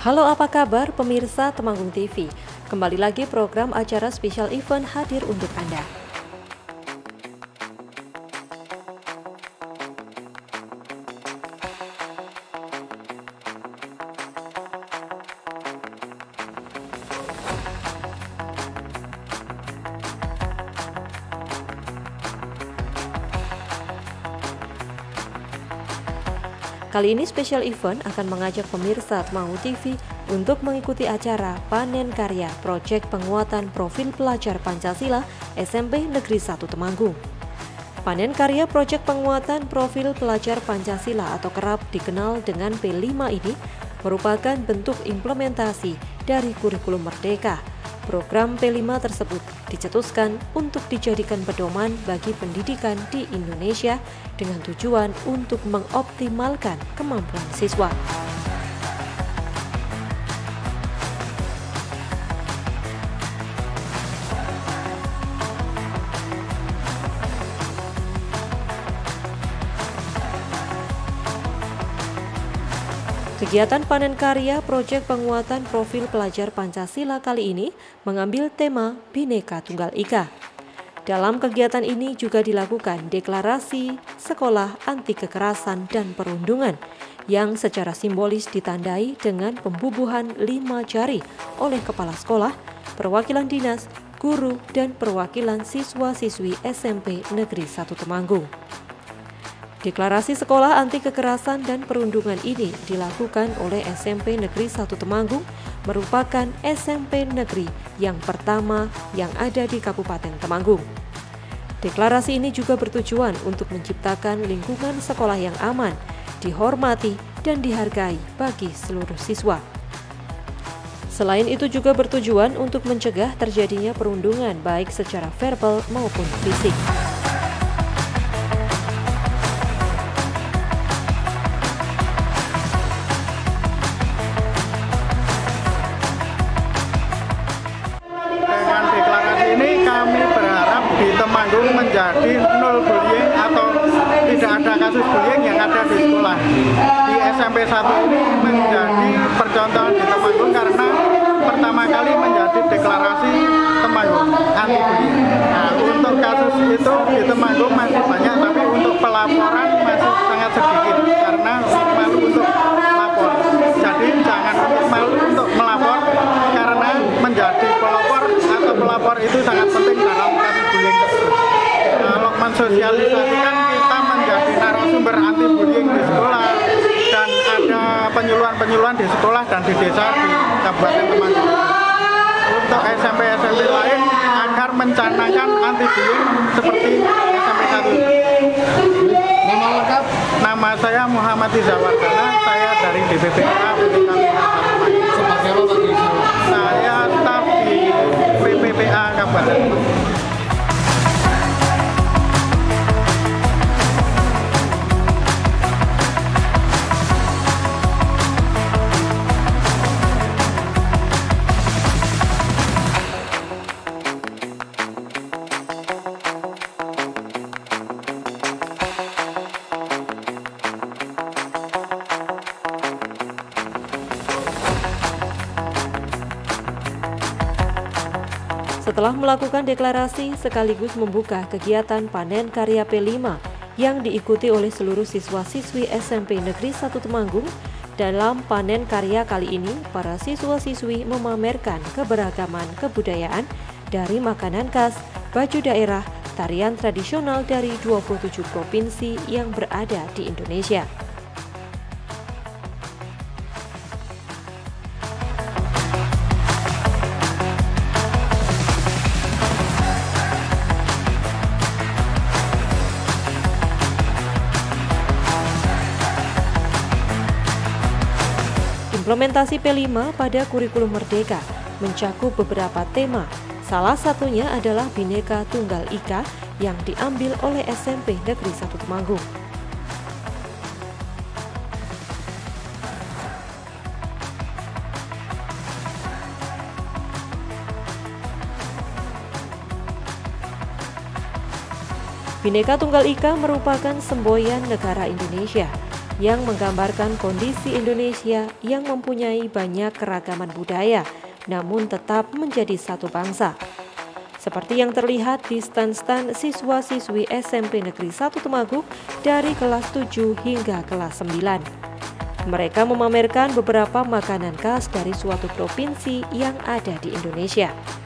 Halo, apa kabar pemirsa Temanggung TV? Kembali lagi program acara spesial event hadir untuk Anda. Kali ini spesial event akan mengajak pemirsa Temanggung TV untuk mengikuti acara Panen Karya Proyek Penguatan Profil Pelajar Pancasila SMP Negeri 1 Temanggung. Panen Karya Proyek Penguatan Profil Pelajar Pancasila atau kerap dikenal dengan P5 ini merupakan bentuk implementasi dari kurikulum Merdeka. Program P5 tersebut dicetuskan untuk dijadikan pedoman bagi pendidikan di Indonesia dengan tujuan untuk mengoptimalkan kemampuan siswa. Kegiatan panen karya Proyek Penguatan Profil Pelajar Pancasila kali ini mengambil tema Bhinneka Tunggal Ika. Dalam kegiatan ini juga dilakukan deklarasi sekolah anti kekerasan dan perundungan yang secara simbolis ditandai dengan pembubuhan 5 jari oleh kepala sekolah, perwakilan dinas, guru, dan perwakilan siswa-siswi SMP Negeri 1 Temanggung. Deklarasi sekolah anti kekerasan dan perundungan ini dilakukan oleh SMP Negeri 1 Temanggung, merupakan SMP negeri yang pertama yang ada di Kabupaten Temanggung. Deklarasi ini juga bertujuan untuk menciptakan lingkungan sekolah yang aman, dihormati, dan dihargai bagi seluruh siswa. Selain itu juga bertujuan untuk mencegah terjadinya perundungan baik secara verbal maupun fisik. Temanggung menjadi nol bullying atau tidak ada kasus bullying yang ada di sekolah. Di SMP 1 ini menjadi percontohan di Temanggung karena pertama kali menjadi deklarasi Temanggung anti bullying. Nah, untuk kasus itu di Temanggung masih banyak, tapi untuk pelaporan masih sangat sedikit karena malu untuk melapor. Jadi jangan malu untuk melapor karena menjadi pelapor atau pelapor itu sangat penting dalam kasus bullying. Kalau mensosialisasikan kita menjadi narasumber anti bullying di sekolah dan ada penyuluhan-penyuluhan di sekolah dan di desa di Kabupaten Temanggung. Untuk SMP-SMP lain agar mencanangkan anti bullying seperti SMP 1. Nama lengkap? Nama saya Muhammad Izawardana, saya dari DPPA Sebagai apa Pak? Saya staf di PPPA Kabupaten. Setelah melakukan deklarasi sekaligus membuka kegiatan panen karya P5 yang diikuti oleh seluruh siswa-siswi SMP Negeri 1 Temanggung, dalam panen karya kali ini para siswa-siswi memamerkan keberagaman kebudayaan dari makanan khas, baju daerah, tarian tradisional dari 27 provinsi yang berada di Indonesia. Implementasi P5 pada kurikulum Merdeka mencakup beberapa tema. Salah satunya adalah Bhinneka Tunggal Ika yang diambil oleh SMP Negeri 1 Temanggung. Bhinneka Tunggal Ika merupakan semboyan negara Indonesia yang menggambarkan kondisi Indonesia yang mempunyai banyak keragaman budaya, namun tetap menjadi satu bangsa. Seperti yang terlihat di stand-stand siswa-siswi SMP Negeri 1 Temanggung dari kelas 7 hingga kelas 9. Mereka memamerkan beberapa makanan khas dari suatu provinsi yang ada di Indonesia.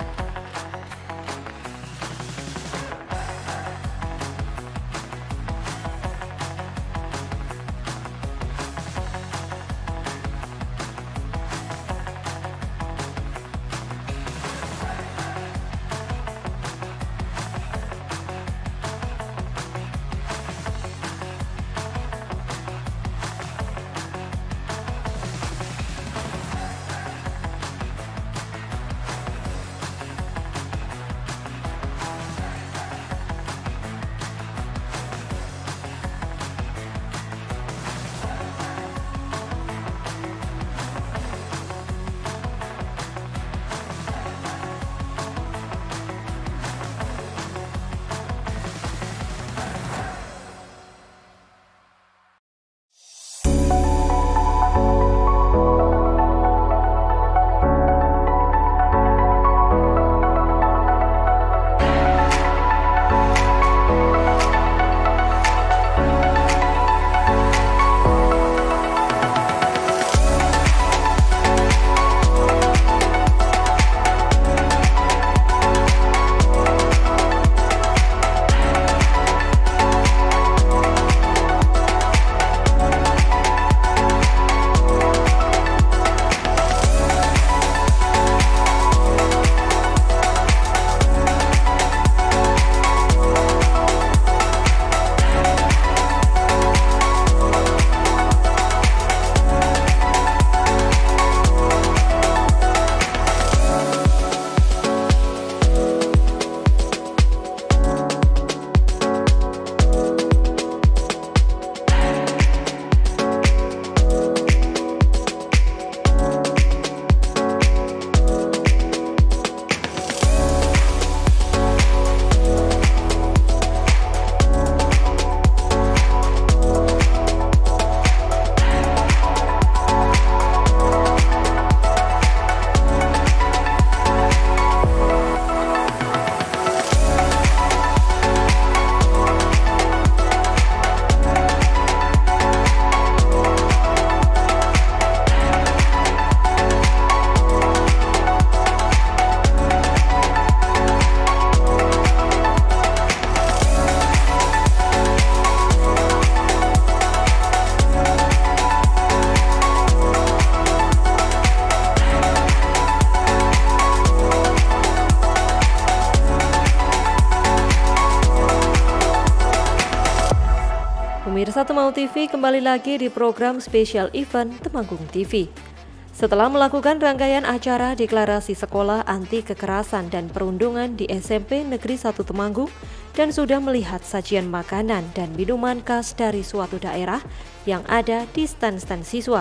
Pemirsa Temau TV kembali lagi di program spesial event Temanggung TV. Setelah melakukan rangkaian acara deklarasi sekolah anti kekerasan dan perundungan di SMP Negeri 1 Temanggung dan sudah melihat sajian makanan dan minuman khas dari suatu daerah yang ada di stand-stand siswa,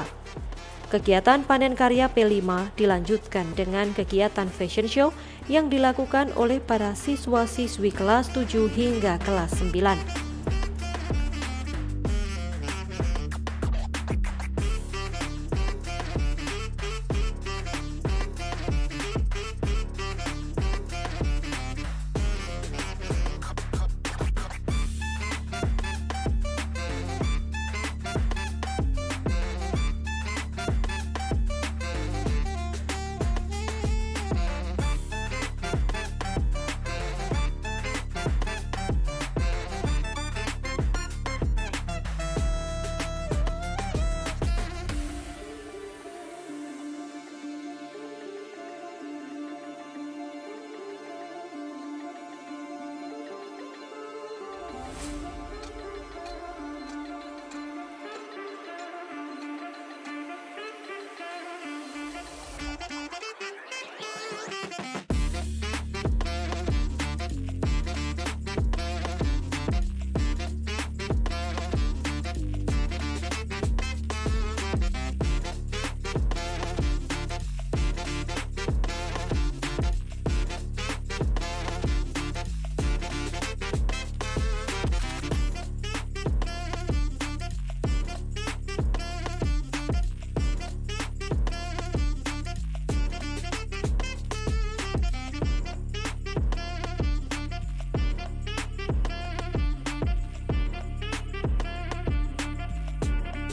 kegiatan panen karya P5 dilanjutkan dengan kegiatan fashion show yang dilakukan oleh para siswa-siswi kelas 7 hingga kelas 9.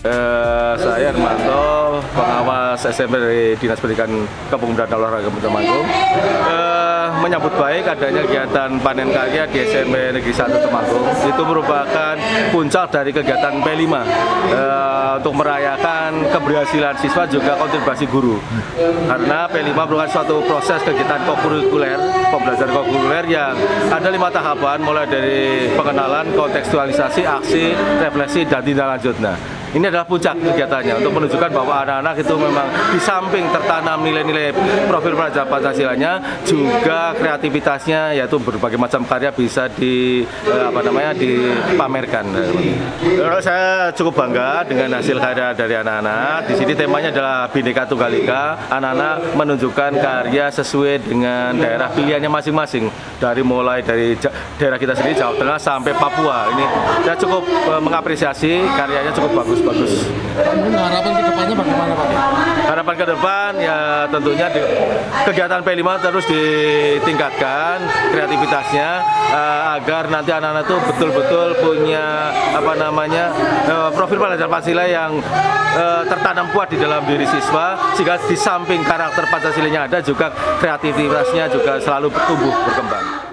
Saya Hermanto, pengawas SMP dari Dinas Pendidikan Kepemudaan dan Olahraga Temanggung. Menyambut baik adanya kegiatan panen karya di SMP Negeri 1 Temanggung. Itu merupakan puncak dari kegiatan P5 untuk merayakan keberhasilan siswa juga kontribusi guru. Karena P5 merupakan suatu proses kegiatan kokurikuler, pembelajaran kokurikuler yang ada 5 tahapan, mulai dari pengenalan, kontekstualisasi, aksi, refleksi, dan tindak lanjut. Nah, ini adalah puncak kegiatannya untuk menunjukkan bahwa anak-anak itu memang di samping tertanam nilai-nilai profil pelajar Pancasilanya, juga kreativitasnya, yaitu berbagai macam karya bisa dipamerkan. Kalau saya cukup bangga dengan hasil karya dari anak-anak. Di sini temanya adalah Bhinneka Tunggal Ika. Anak-anak menunjukkan karya sesuai dengan daerah pilihannya masing-masing. Mulai dari daerah kita sendiri, Jawa Tengah sampai Papua. Ini saya cukup mengapresiasi karyanya, cukup bagus. Harapan ke depannya bagaimana, Pak? Harapan ke depan ya tentunya kegiatan P5 terus ditingkatkan kreativitasnya agar nanti anak-anak itu betul-betul punya profil pelajar Pancasila yang tertanam kuat di dalam diri siswa, sehingga di samping karakter Pancasilanya ada, juga kreativitasnya juga selalu tumbuh berkembang.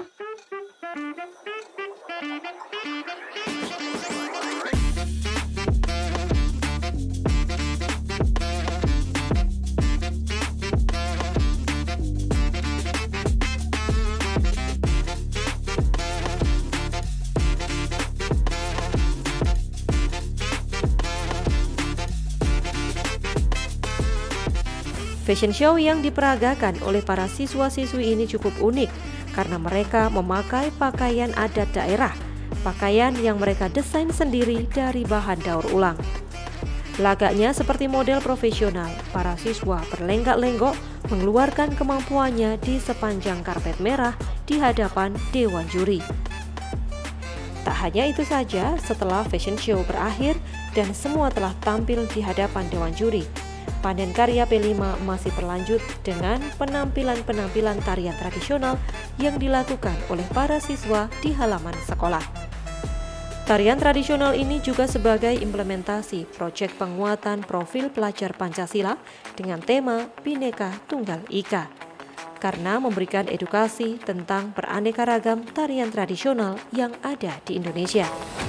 Fashion show yang diperagakan oleh para siswa-siswi ini cukup unik karena mereka memakai pakaian adat daerah, pakaian yang mereka desain sendiri dari bahan daur ulang. Lagaknya seperti model profesional, para siswa berlenggak-lenggok mengeluarkan kemampuannya di sepanjang karpet merah di hadapan dewan juri. Tak hanya itu saja, setelah fashion show berakhir dan semua telah tampil di hadapan dewan juri, panen karya P5 masih berlanjut dengan penampilan-penampilan tarian tradisional yang dilakukan oleh para siswa di halaman sekolah. Tarian tradisional ini juga sebagai implementasi proyek penguatan profil pelajar Pancasila dengan tema Bhinneka Tunggal Ika, karena memberikan edukasi tentang beraneka ragam tarian tradisional yang ada di Indonesia.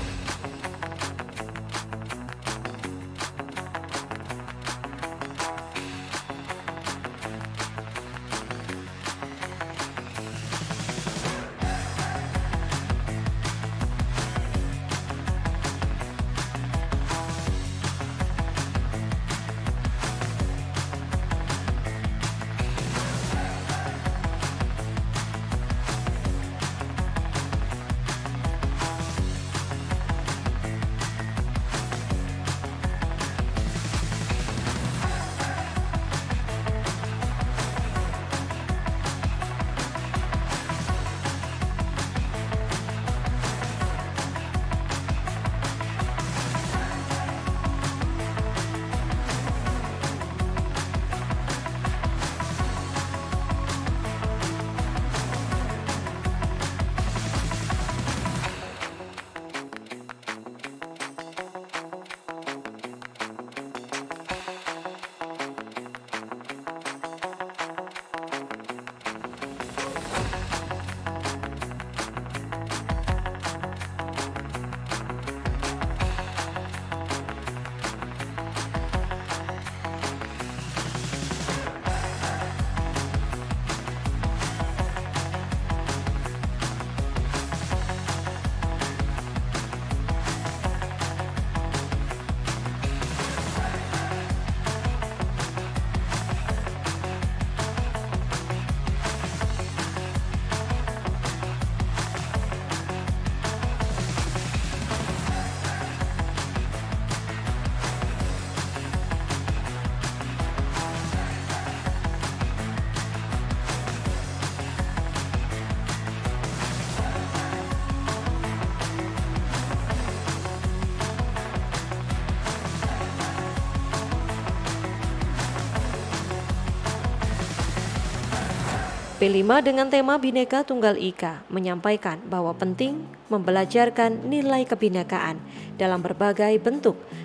P5 dengan tema Bhinneka Tunggal Ika menyampaikan bahwa penting membelajarkan nilai kebinekaan dalam berbagai bentuk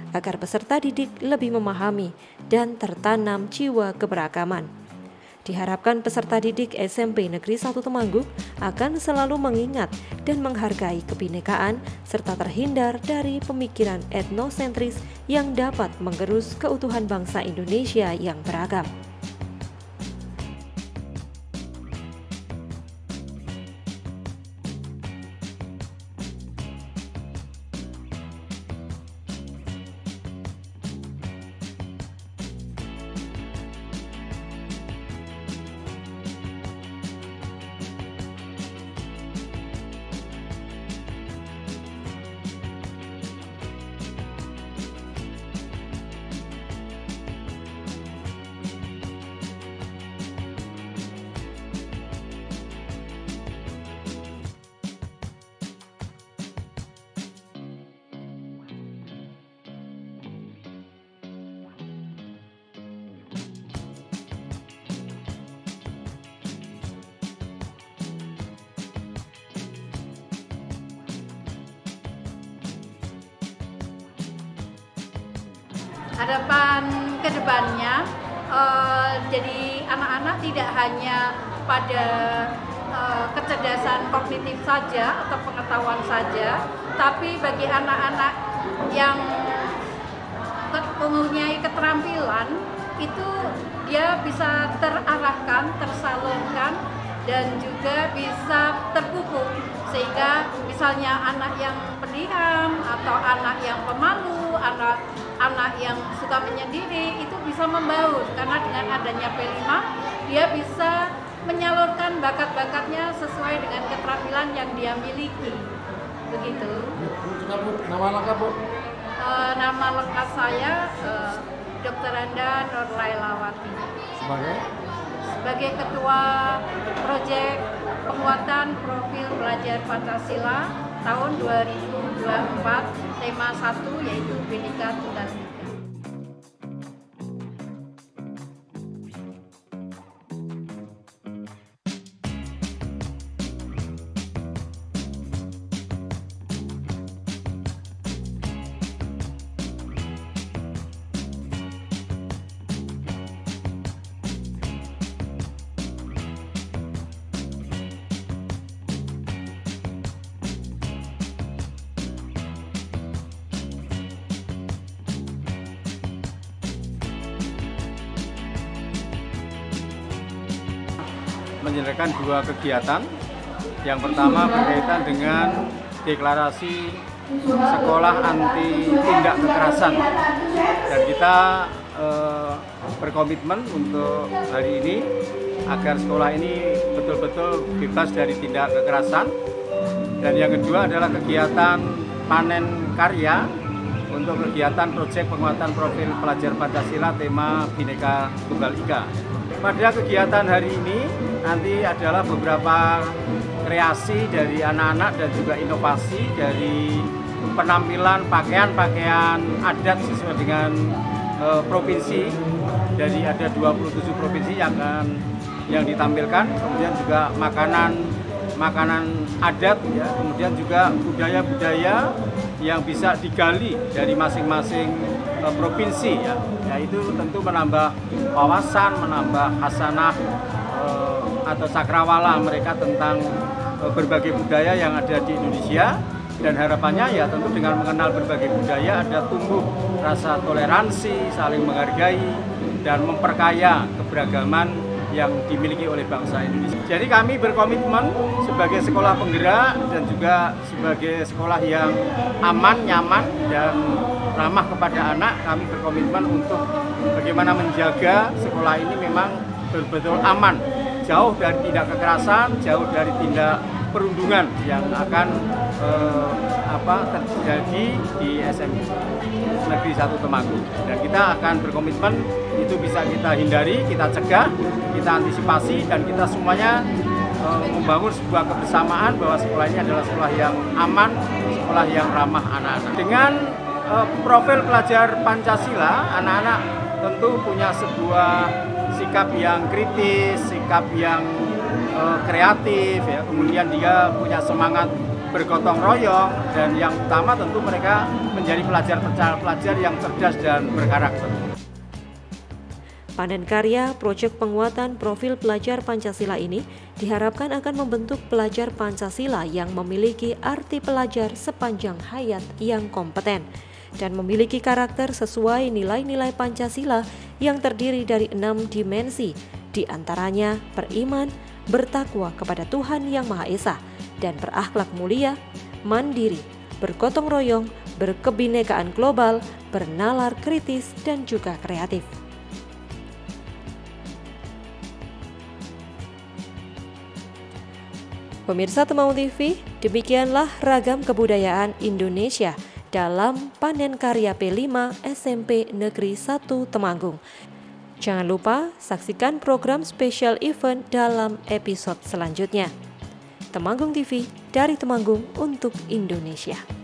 agar peserta didik lebih memahami dan tertanam jiwa keberagaman. Diharapkan peserta didik SMP Negeri 1 Temanggung akan selalu mengingat dan menghargai kebinekaan serta terhindar dari pemikiran etnosentris yang dapat menggerus keutuhan bangsa Indonesia yang beragam. Harapan ke depannya, jadi anak-anak tidak hanya pada kecerdasan kognitif saja atau pengetahuan saja, tapi bagi anak-anak yang mempunyai keterampilan itu dia bisa terarahkan, tersalurkan, dan juga bisa terpupuk, sehingga misalnya anak yang pendiam atau anak yang pemalu, anak yang suka menyendiri itu bisa membaur, karena dengan adanya P5 dia bisa menyalurkan bakat-bakatnya sesuai dengan keterampilan yang dia miliki. Begitu. Nama lengkap, Bu? Nama lengkap saya Dr. Anda Nur Lailawati. Sebagai Ketua Proyek Penguatan Profil Pelajar Pancasila tahun 2024, tema 1 yaitu Bhinneka Tunggal Ika. Menyelenggarakan dua kegiatan. Yang pertama berkaitan dengan deklarasi sekolah anti tindak kekerasan, dan kita berkomitmen untuk hari ini agar sekolah ini betul-betul bebas dari tindak kekerasan. Dan yang kedua adalah kegiatan panen karya untuk kegiatan proyek penguatan profil pelajar Pancasila tema Bhinneka Tunggal Ika. Pada kegiatan hari ini nanti adalah beberapa kreasi dari anak-anak dan juga inovasi dari penampilan pakaian-pakaian adat sesuai dengan provinsi. Dari ada 27 provinsi yang ditampilkan, kemudian juga makanan adat, ya, kemudian juga budaya-budaya yang bisa digali dari masing-masing provinsi, ya. Itu tentu menambah wawasan, menambah hasanah atau cakrawala mereka tentang berbagai budaya yang ada di Indonesia. Dan harapannya ya tentu dengan mengenal berbagai budaya ada tumbuh rasa toleransi, saling menghargai, dan memperkaya keberagaman yang dimiliki oleh bangsa Indonesia. Jadi kami berkomitmen sebagai sekolah penggerak dan juga sebagai sekolah yang aman, nyaman, dan ramah kepada anak, kami berkomitmen untuk bagaimana menjaga sekolah ini memang betul-betul aman, jauh dari tindak kekerasan, jauh dari tindak perundungan yang akan terjadi di SMP Negeri 1 Temanggung. Dan kita akan berkomitmen itu bisa kita hindari, kita cegah, kita antisipasi, dan kita semuanya membangun sebuah kebersamaan bahwa sekolah ini adalah sekolah yang aman, sekolah yang ramah anak-anak. Dengan profil pelajar Pancasila, anak-anak tentu punya sebuah sikap yang kritis, sikap yang kreatif, ya. Kemudian dia punya semangat bergotong royong, dan yang utama tentu mereka menjadi pelajar yang cerdas dan berkarakter. Panen karya proyek penguatan profil pelajar Pancasila ini diharapkan akan membentuk pelajar Pancasila yang memiliki arti pelajar sepanjang hayat yang kompeten dan memiliki karakter sesuai nilai-nilai Pancasila yang terdiri dari 6 dimensi, diantaranya beriman, bertakwa kepada Tuhan Yang Maha Esa, dan berakhlak mulia, mandiri, bergotong royong, berkebinekaan global, bernalar kritis, dan juga kreatif. Pemirsa Temanggung TV, demikianlah ragam kebudayaan Indonesia dalam Panen Karya P5 SMP Negeri 1 Temanggung. Jangan lupa saksikan program spesial event dalam episode selanjutnya. Temanggung TV, dari Temanggung untuk Indonesia.